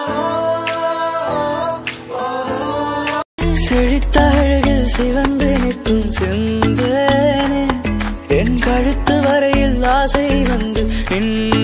செழித்த அழகில் சிவந்து நிற்கும் செந்தேனே, என் கழுத்து வரையில் ஆசை வந்து